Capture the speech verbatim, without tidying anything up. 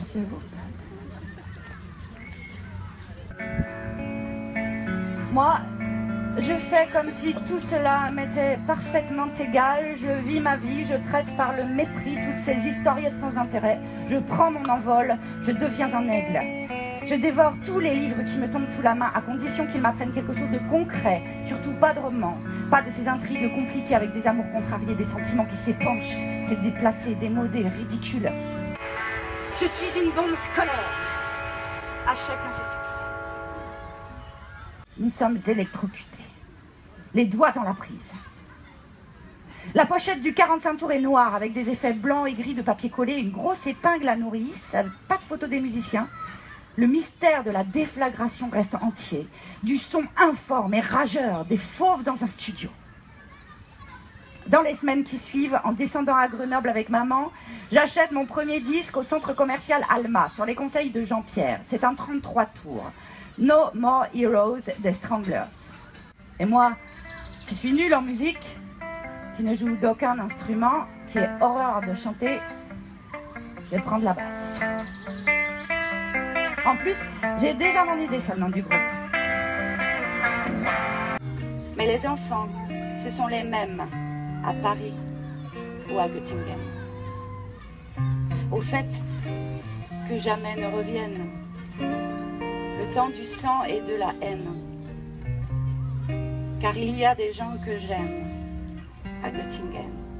Merci à vous. Moi, je fais comme si tout cela m'était parfaitement égal. Je vis ma vie, je traite par le mépris toutes ces historiettes sans intérêt. Je prends mon envol, je deviens un aigle. Je dévore tous les livres qui me tombent sous la main, à condition qu'ils m'apprennent quelque chose de concret. Surtout pas de romans, pas de ces intrigues compliquées avec des amours contrariés, des sentiments qui s'épanchent, c'est déplacé, démodé, ridicule. Je suis une bombe scolaire. À chacun ses succès. Nous sommes électrocutés. Les doigts dans la prise. La pochette du quarante-cinq tours est noire avec des effets blancs et gris de papier collé, une grosse épingle à nourrice, pas de photo des musiciens. Le mystère de la déflagration reste entier. Du son informe et rageur, des fauves dans un studio. Dans les semaines qui suivent, en descendant à Grenoble avec maman, j'achète mon premier disque au centre commercial Alma, sur les conseils de Jean-Pierre. C'est un trente-trois tours. No More Heroes des Stranglers. Et moi, qui suis nulle en musique, qui ne joue d'aucun instrument, qui ai horreur de chanter, je vais prendre la basse. En plus, j'ai déjà mon idée sur le nom du groupe. Mais les enfants, ce sont les mêmes à Paris ou à Göttingen. Au fait que jamais ne reviennent le temps du sang et de la haine. Car il y a des gens que j'aime à Göttingen.